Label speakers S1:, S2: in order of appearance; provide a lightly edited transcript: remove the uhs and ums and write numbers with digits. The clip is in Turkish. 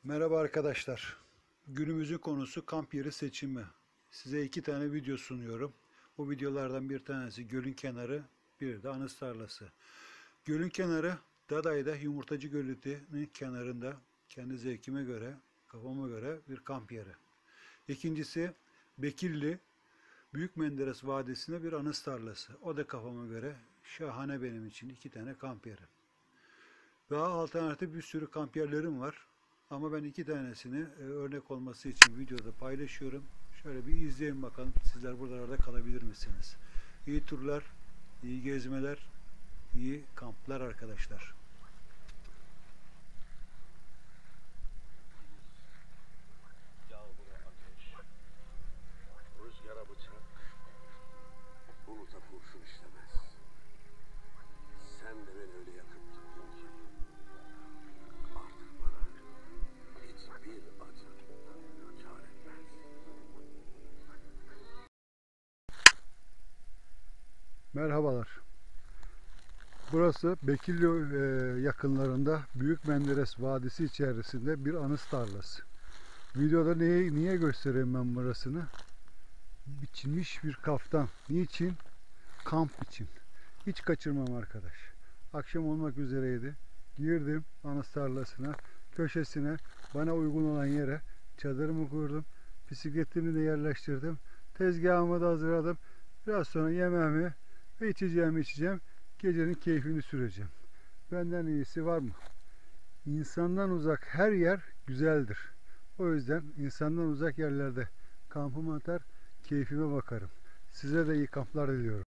S1: Merhaba arkadaşlar. Günümüzün konusu kamp yeri seçimi. Size 2 tane video sunuyorum. Bu videolardan bir tanesi gölün kenarı, bir de anız tarlası. Gölün kenarı Daday'da Yumurtacı Gölü'nün kenarında kendi zevkime göre, kafama göre bir kamp yeri. İkincisi Bekirli Büyük Menderes Vadisi'nde bir anız tarlası. O da kafama göre şahane benim için 2 tane kamp yeri. Daha alternatif bir sürü kamp yerlerim var. Ama ben 2 tanesini örnek olması için videoda paylaşıyorum. Şöyle bir izleyin bakalım sizler buralarda kalabilir misiniz? İyi turlar, iyi gezmeler, iyi kamplar arkadaşlar.
S2: Yağmura ateş, rüzgara bıçak, buluta kurşun işlemez. Sen de beni öyle yakıp tuttun ki artık bana hiçbir acı kâr etmez.
S1: Merhabalar. Burası Bekirli yakınlarında Büyük Menderes Vadisi içerisinde bir anız tarlası. Videoda niye göstereyim ben burasını? Biçilmiş bir kaftan. Niçin? Kamp için. Hiç kaçırmam arkadaş. Akşam olmak üzereydi. Girdim anız tarlasına, köşesine, bana uygun olan yere çadırımı kurdum. Bisikletimi de yerleştirdim. Tezgahımı da hazırladım. Biraz sonra yemeğimi ve içeceğim. Gecenin keyfini süreceğim. Benden iyisi var mı? İnsandan uzak her yer güzeldir. O yüzden insandan uzak yerlerde kampımı atar, keyfime bakarım. Size de iyi kamplar diliyorum.